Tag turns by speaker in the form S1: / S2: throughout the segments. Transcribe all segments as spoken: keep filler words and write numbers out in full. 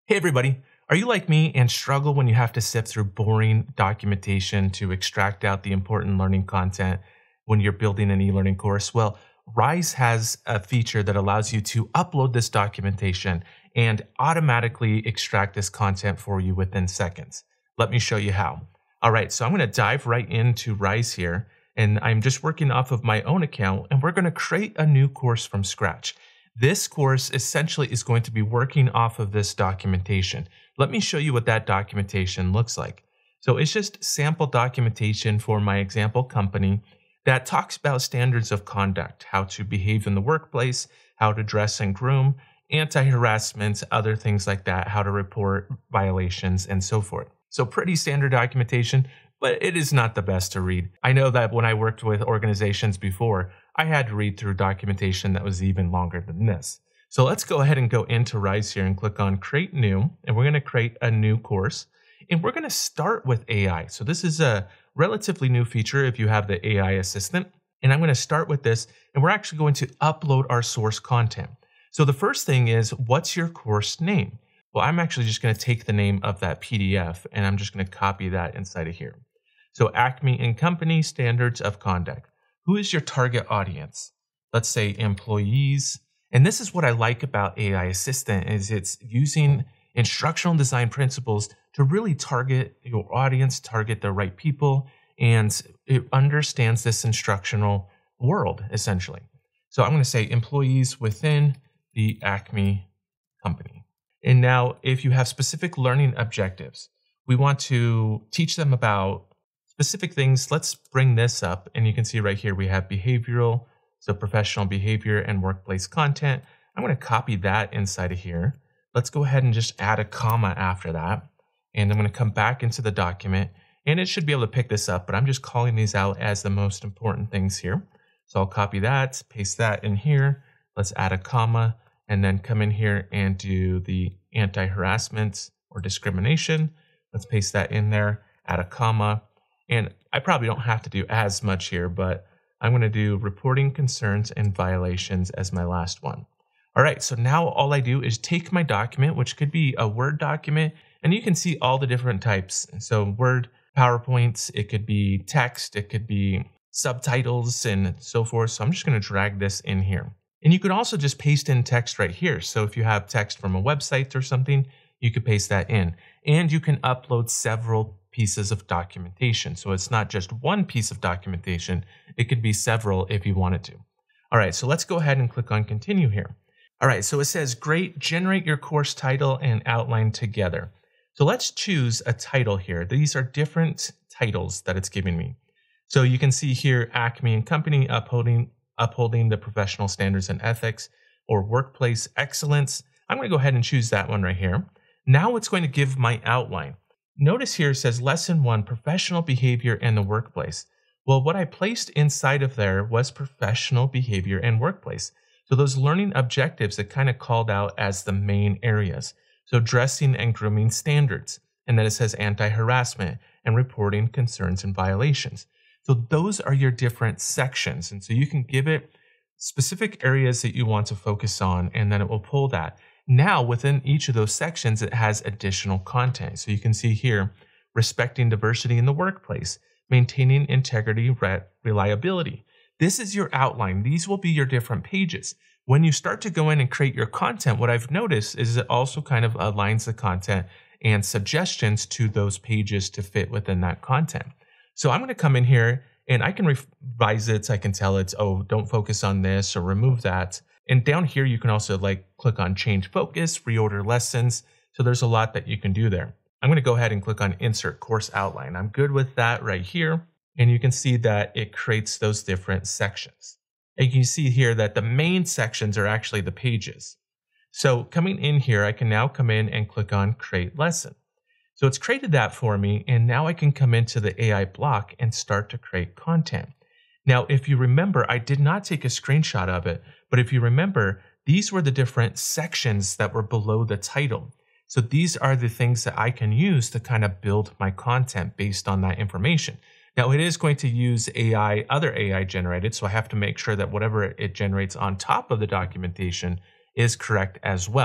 S1: Hey everybody, are you like me and struggle when you have to sift through boring documentation to extract out the important learning content when you're building an e-learning course? Well, Rise has a feature that allows you to upload this documentation and automatically extract this content for you within seconds. Let me show you how. All right, so I'm going to dive right into Rise here, and I'm just working off of my own account, and we're going to create a new course from scratch. This course essentially is going to be working off of this documentation. Let me show you what that documentation looks like. So it's just sample documentation for my example company that talks about standards of conduct, how to behave in the workplace, how to dress and groom, anti-harassment, other things like that, how to report violations, and so forth. So pretty standard documentation, but it is not the best to read. I know that when I worked with organizations before, I had to read through documentation that was even longer than this. So let's go ahead and go into Rise here and click on Create New, and we're going to create a new course. And we're going to start with A I. So this is a relatively new feature if you have the A I assistant. And I'm going to start with this, and we're actually going to upload our source content. So the first thing is, what's your course name? Well, I'm actually just going to take the name of that P D F, and I'm just going to copy that inside of here. So Acme and Company Standards of Conduct. Who is your target audience? Let's say employees. And this is what I like about A I Assistant is it's using instructional design principles to really target your audience, target the right people, and it understands this instructional world, essentially. So I'm going to say employees within the Acme company. And now if you have specific learning objectives, we want to teach them about specific things. Let's bring this up, and you can see right here we have behavioral, so professional behavior and workplace content. I'm going to copy that inside of here. Let's go ahead and just add a comma after that, and I'm going to come back into the document, and it should be able to pick this up, but I'm just calling these out as the most important things here. So I'll copy that, paste that in here. Let's add a comma, and then come in here and do the anti-harassment or discrimination. Let's paste that in there, add a comma. And I probably don't have to do as much here, but I'm going to do reporting concerns and violations as my last one. All right, so now all I do is take my document, which could be a Word document, and you can see all the different types. So Word, PowerPoints, it could be text, it could be subtitles and so forth. So I'm just going to drag this in here. And you can also just paste in text right here. So if you have text from a website or something, you could paste that in. And you can upload several pieces of documentation. So it's not just one piece of documentation, it could be several if you wanted to. All right, so let's go ahead and click on continue here. All right, so it says, great, generate your course title and outline together. So let's choose a title here. These are different titles that it's giving me. So you can see here, Acme and Company upholding, upholding the professional standards and ethics or workplace excellence. I'm gonna go ahead and choose that one right here. Now it's going to give my outline. Notice here it says lesson one, professional behavior in the workplace. Well, what I placed inside of there was professional behavior and workplace. So those learning objectives that kind of called out as the main areas. So dressing and grooming standards. And then it says anti-harassment and reporting concerns and violations. So those are your different sections. And so you can give it specific areas that you want to focus on, and then it will pull that. Now, within each of those sections, it has additional content. So you can see here, respecting diversity in the workplace, maintaining integrity, re reliability. This is your outline. These will be your different pages. When you start to go in and create your content, what I've noticed is it also kind of aligns the content and suggestions to those pages to fit within that content. So I'm going to come in here and I can revise it. I can tell it, oh, don't focus on this or remove that. And down here, you can also like click on change focus, reorder lessons. So there's a lot that you can do there. I'm going to go ahead and click on insert course outline. I'm good with that right here. And you can see that it creates those different sections. And you can see here that the main sections are actually the pages. So coming in here, I can now come in and click on create lesson. So it's created that for me. And now I can come into the A I block and start to create content. Now, if you remember, I did not take a screenshot of it, but if you remember, these were the different sections that were below the title. So these are the things that I can use to kind of build my content based on that information. Now, it is going to use A I, other A I generated, so I have to make sure that whatever it generates on top of the documentation is correct as well.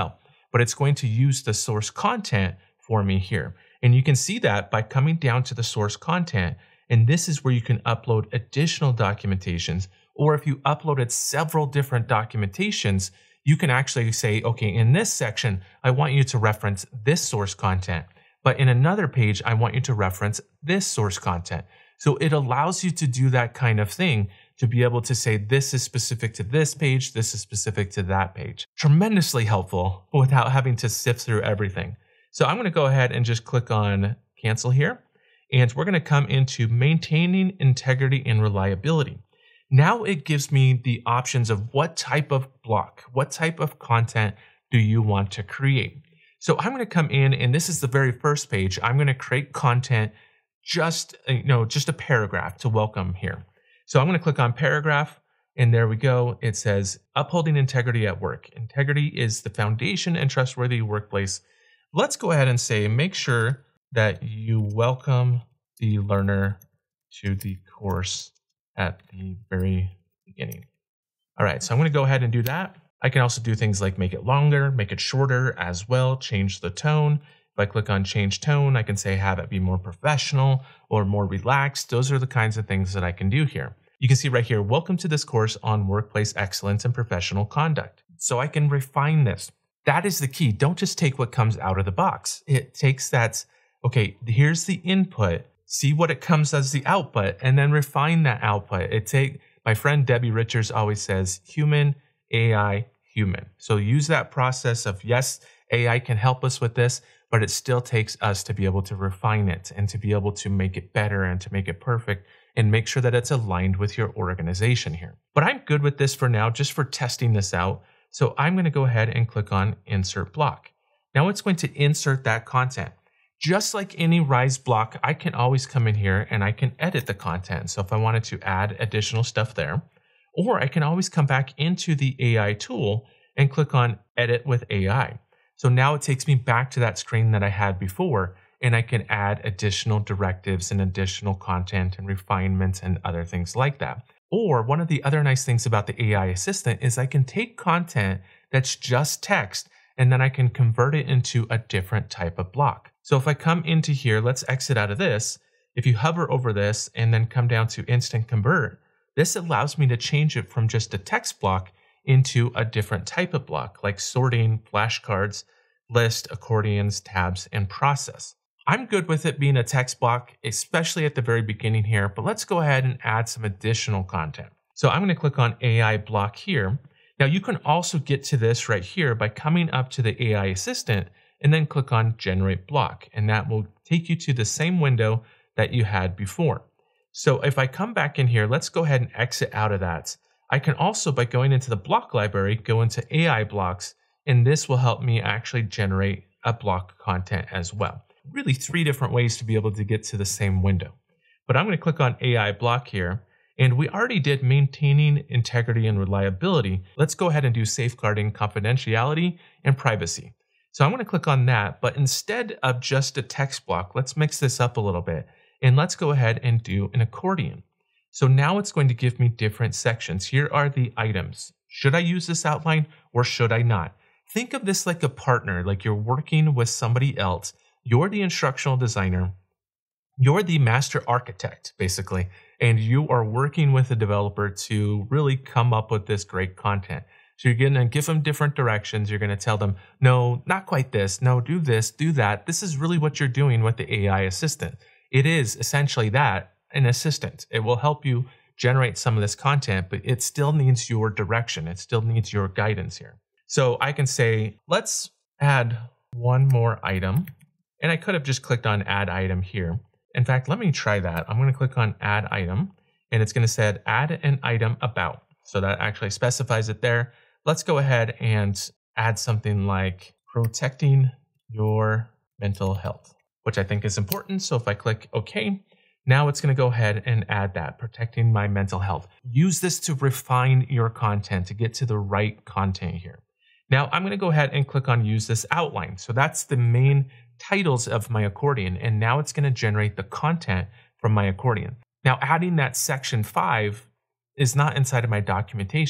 S1: but it's going to use the source content for me here. And you can see that by coming down to the source content, and this is where you can upload additional documentations, or if you uploaded several different documentations, you can actually say, okay, in this section, I want you to reference this source content, but in another page, I want you to reference this source content. So it allows you to do that kind of thing, to be able to say, this is specific to this page, this is specific to that page. Tremendously helpful without having to sift through everything. So I'm gonna go ahead and just click on cancel here, and we're gonna come into maintaining integrity and reliability. Now it gives me the options of what type of block, what type of content do you want to create. So I'm going to come in, and this is the very first page. I'm going to create content, just, you know, just a paragraph to welcome here. So I'm going to click on paragraph, and there we go. It says upholding integrity at work. Integrity is the foundation and trustworthy workplace. Let's go ahead and say, make sure that you welcome the learner to the course at the very beginning. All right, so I'm going to go ahead and do that. I can also do things like make it longer, make it shorter as well, change the tone. If I click on change tone, I can say have it be more professional or more relaxed. Those are the kinds of things that I can do here. You can see right here, welcome to this course on workplace excellence and professional conduct. So I can refine this. That is the key. Don't just take what comes out of the box. It takes that, okay, here's the input. See what it comes as the output, and then refine that output. It take my friend Debbie Richards always says, human, A I, human. So use that process of, yes, A I can help us with this, but it still takes us to be able to refine it and to be able to make it better and to make it perfect and make sure that it's aligned with your organization here. But I'm good with this for now, just for testing this out. So I'm going to go ahead and click on insert block. Now it's going to insert that content. Just like any Rise block, I can always come in here and I can edit the content. So if I wanted to add additional stuff there, or I can always come back into the A I tool and click on Edit with A I. So now it takes me back to that screen that I had before, and I can add additional directives and additional content and refinements and other things like that. Or one of the other nice things about the A I assistant is I can take content that's just text, and then I can convert it into a different type of block. So if I come into here, let's exit out of this. If you hover over this and then come down to Instant Convert, this allows me to change it from just a text block into a different type of block, like sorting, flashcards, list, accordions, tabs, and process. I'm good with it being a text block, especially at the very beginning here, but let's go ahead and add some additional content. So I'm going to click on A I block here. Now you can also get to this right here by coming up to the A I assistant and then click on generate block, and that will take you to the same window that you had before. So if I come back in here, let's go ahead and exit out of that. I can also, by going into the block library, go into A I blocks, and this will help me actually generate a block content as well. Really three different ways to be able to get to the same window. But I'm going to click on A I block here, and we already did maintaining integrity and reliability. Let's go ahead and do safeguarding confidentiality and privacy. So I'm going to click on that, but instead of just a text block, let's mix this up a little bit, and let's go ahead and do an accordion. So now it's going to give me different sections. Here are the items. Should I use this outline or should I not? Think of this like a partner, like you're working with somebody else. You're the instructional designer. You're the master architect, basically, and you are working with the developer to really come up with this great content. So you're going to give them different directions. You're going to tell them, no, not quite this. No, do this, do that. This is really what you're doing with the A I assistant. It is essentially that, an assistant. It will help you generate some of this content, but it still needs your direction. It still needs your guidance here. So I can say, let's add one more item. And I could have just clicked on add item here. In fact, let me try that. I'm going to click on add item, and it's going to say add an item about. So that actually specifies it there. Let's go ahead and add something like protecting your mental health, which I think is important. So if I click OK, now it's going to go ahead and add that, protecting my mental health. Use this to refine your content, to get to the right content here. Now I'm going to go ahead and click on use this outline. So that's the main titles of my accordion, and now it's going to generate the content from my accordion. Now adding that section five is not inside of my documentation.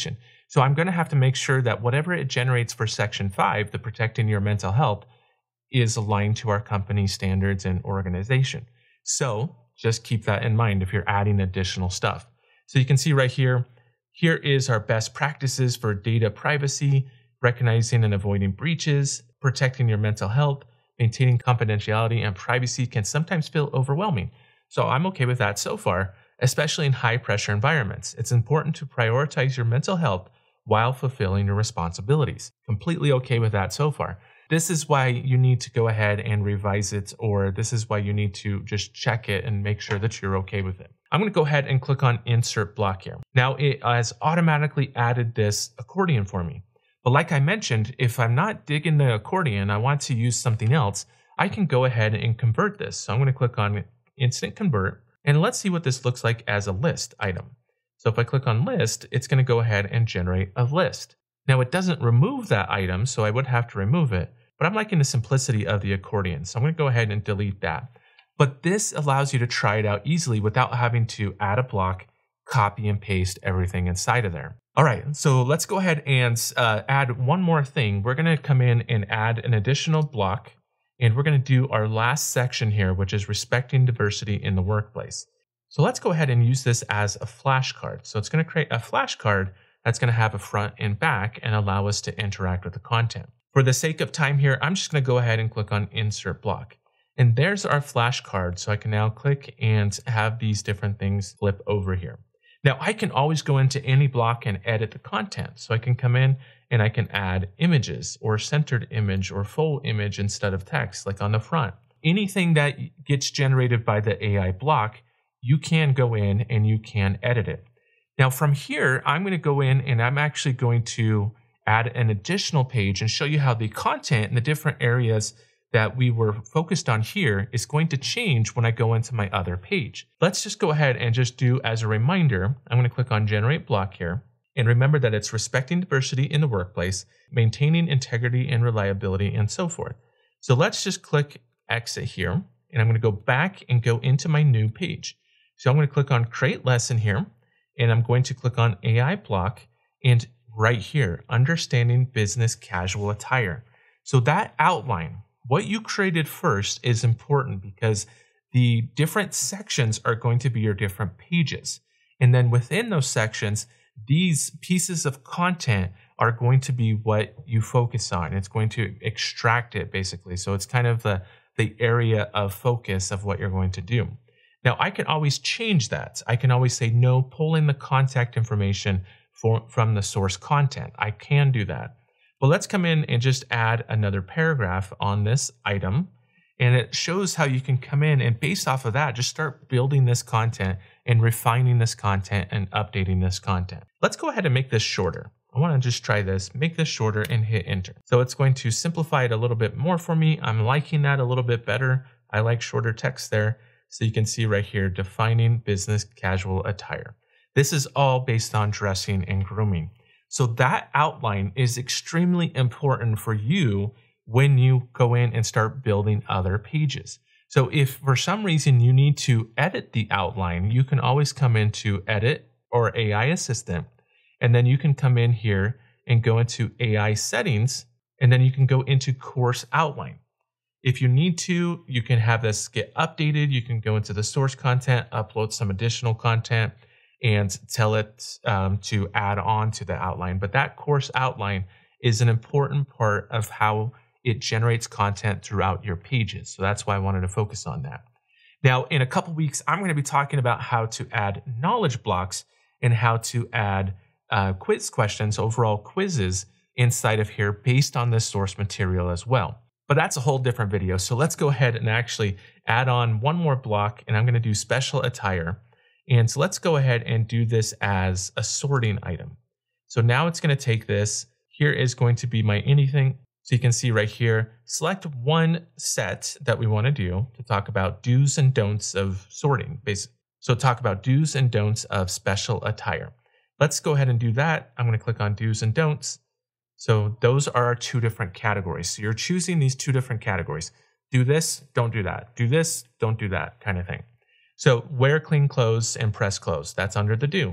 S1: So I'm going to have to make sure that whatever it generates for section five, the protecting your mental health, is aligned to our company standards and organization. So just keep that in mind if you're adding additional stuff. So you can see right here, here is our best practices for data privacy, recognizing and avoiding breaches, protecting your mental health, maintaining confidentiality and privacy can sometimes feel overwhelming. So I'm okay with that so far, especially in high pressure environments. It's important to prioritize your mental health while fulfilling your responsibilities. Completely okay with that so far. This is why you need to go ahead and revise it, or this is why you need to just check it and make sure that you're okay with it. I'm going to go ahead and click on Insert Block here. Now it has automatically added this accordion for me. But like I mentioned, if I'm not digging the accordion, I want to use something else, I can go ahead and convert this. So I'm going to click on Instant Convert, and let's see what this looks like as a list item. So if I click on List, it's going to go ahead and generate a list. Now it doesn't remove that item, so I would have to remove it, but I'm liking the simplicity of the accordion. So I'm going to go ahead and delete that. But this allows you to try it out easily without having to add a block, copy and paste everything inside of there. All right, so let's go ahead and uh, add one more thing. We're going to come in and add an additional block, and we're going to do our last section here, which is respecting diversity in the workplace. So let's go ahead and use this as a flashcard. So it's going to create a flashcard that's going to have a front and back and allow us to interact with the content. For the sake of time here, I'm just going to go ahead and click on Insert Block. And there's our flashcard. So I can now click and have these different things flip over here. Now I can always go into any block and edit the content. So I can come in and I can add images or centered image or full image instead of text, like on the front. Anything that gets generated by the A I block, you can go in and you can edit it. Now from here, I'm going to go in and I'm actually going to add an additional page and show you how the content in the different areas that we were focused on here is going to change when I go into my other page. Let's just go ahead and just do as a reminder, I'm going to click on Generate Block here. And remember that it's respecting diversity in the workplace, maintaining integrity and reliability, and so forth. So let's just click Exit here. And I'm going to go back and go into my new page. So I'm going to click on Create Lesson here. And I'm going to click on A I Block. And right here, Understanding Business Casual Attire. So that outline, what you created first, is important because the different sections are going to be your different pages. And then within those sections, these pieces of content are going to be what you focus on. It's going to extract it basically. So it's kind of the, the area of focus of what you're going to do. Now I can always change that. I can always say, no, pull in the contact information for, from the source content. I can do that. Well, let's come in and just add another paragraph on this item. And it shows how you can come in and based off of that, just start building this content and refining this content and updating this content. Let's go ahead and make this shorter. I want to just try this, make this shorter and hit enter. So it's going to simplify it a little bit more for me. I'm liking that a little bit better. I like shorter text there. So you can see right here, defining business casual attire. This is all based on dressing and grooming. So that outline is extremely important for you when you go in and start building other pages. So if for some reason you need to edit the outline, you can always come into Edit or A I Assistant, and then you can come in here and go into A I Settings, and then you can go into Course Outline. If you need to, you can have this get updated. You can go into the source content, upload some additional content, and tell it um, to add on to the outline. But that course outline is an important part of how it generates content throughout your pages. So that's why I wanted to focus on that. Now, in a couple weeks, I'm going to be talking about how to add knowledge blocks and how to add uh, quiz questions, overall quizzes inside of here based on this source material as well. But that's a whole different video. So let's go ahead and actually add on one more block, and I'm going to do special attire. And so let's go ahead and do this as a sorting item. So now it's going to take this. Here is going to be my anything. So you can see right here, select one set that we want to do to talk about do's and don'ts of sorting. Basically. So talk about do's and don'ts of special attire. Let's go ahead and do that. I'm going to click on do's and don'ts. So those are our two different categories. So you're choosing these two different categories. Do this, don't do that. Do this, don't do that kind of thing. So wear clean clothes and press clothes. That's under the do.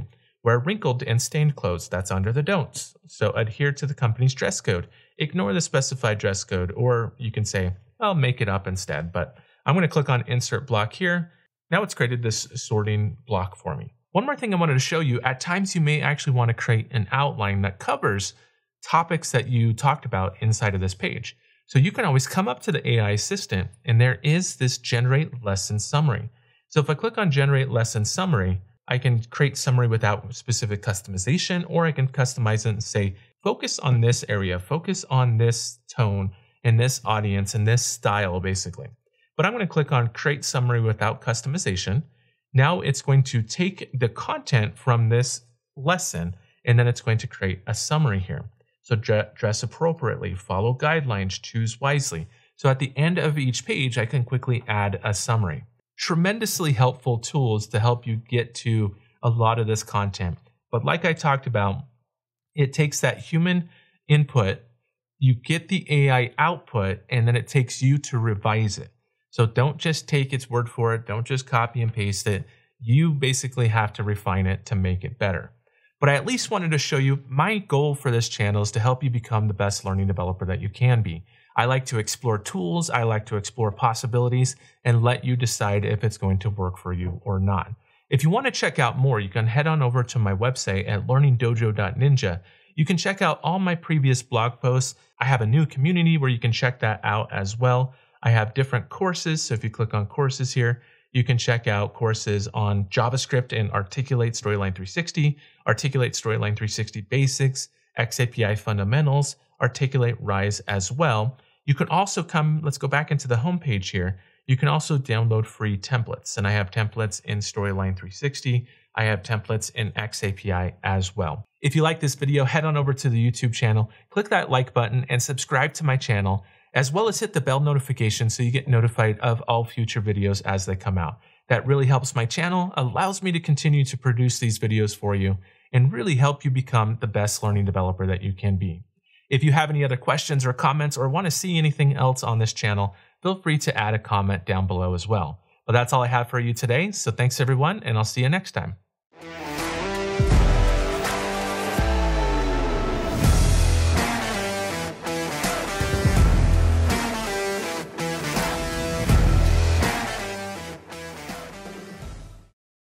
S1: Wear wrinkled and stained clothes. That's under the don'ts. So adhere to the company's dress code. Ignore the specified dress code, or you can say, I'll make it up instead. But I'm going to click on Insert Block here. Now it's created this sorting block for me. One more thing I wanted to show you, at times you may actually want to create an outline that covers topics that you talked about inside of this page. So you can always come up to the A I assistant, and there is this Generate Lesson Summary. So if I click on Generate Lesson Summary, I can create summary without specific customization, or I can customize it and say, focus on this area, focus on this tone and this audience and this style, basically. But I'm going to click on Create Summary Without Customization. Now it's going to take the content from this lesson, and then it's going to create a summary here. So dress appropriately, follow guidelines, choose wisely. So at the end of each page, I can quickly add a summary. Tremendously helpful tools to help you get to a lot of this content. But like I talked about, it takes that human input, you get the A I output, and then it takes you to revise it. So don't just take its word for it. Don't just copy and paste it. You basically have to refine it to make it better. But I at least wanted to show you my goal for this channel is to help you become the best learning developer that you can be. I like to explore tools, I like to explore possibilities, and let you decide if it's going to work for you or not. If you want to check out more, you can head on over to my website at learning dojo dot ninja. You can check out all my previous blog posts. I have a new community where you can check that out as well. I have different courses, so if you click on courses here, you can check out courses on JavaScript and Articulate Storyline three sixty, Articulate Storyline three sixty Basics, X A P I Fundamentals, Articulate Rise as well. You can also come, let's go back into the home page here. You can also download free templates, and I have templates in Storyline three sixty. I have templates in X A P I as well. If you like this video, head on over to the YouTube channel, click that like button, and subscribe to my channel, as well as hit the bell notification so you get notified of all future videos as they come out. That really helps my channel, allows me to continue to produce these videos for you, and really help you become the best learning developer that you can be. If you have any other questions or comments or want to see anything else on this channel, feel free to add a comment down below as well. But that's all I have for you today, so thanks everyone, and I'll see you next time.